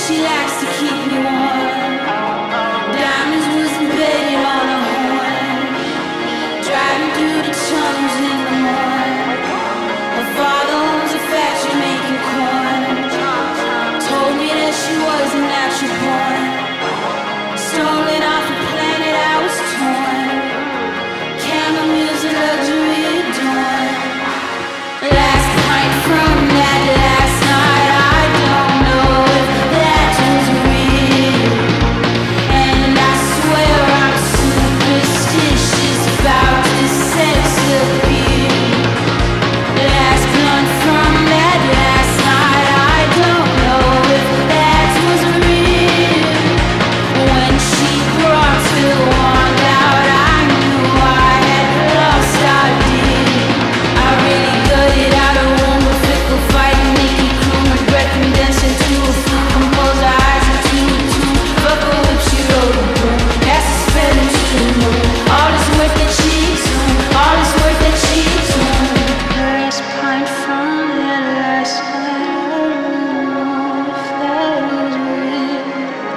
she likes to keep me warm. Diamonds was embedded on a horn. Driving through the tunnels in the morn. Her father owns a factory making corn. Told me that she was a natural born. Stolen off a planet I was torn. Chamomile's a luxury adorned. Last pint from that last night, I don't know if that was real. And I swear I'm superstitious about this sex appeal. Last blunt from that last night, I don't know if that was real. When she brought the wand out, I knew I had lost idea. I really gutted out a room with fickle fighting, icky, croon, and breath condensed into a flume. Compose her eyes into a tune. Fuck her whip, she rode a broom. Cast a spell into the moon. All this work that she took, all this work that she took. Last pint from that last night, I don't know if that was real.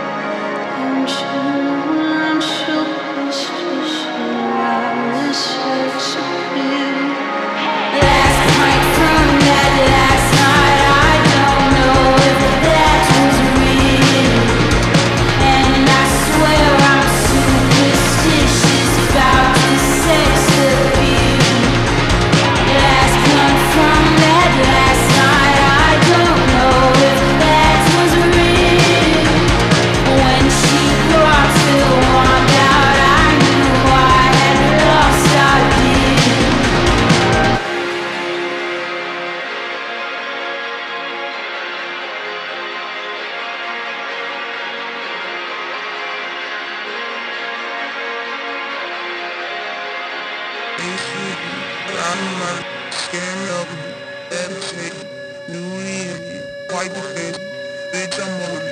I'm superstitious about this sex appeal. Last night from that last night, I don't know if that was real. And I swear I'm superstitious about this sex appeal. Last blunt from that last night, I don't know if that was real. When she brought the wand out, I knew I had lost idea. I'm not scared of them. That's it. New Year, wipe the face. Bitch, I'm over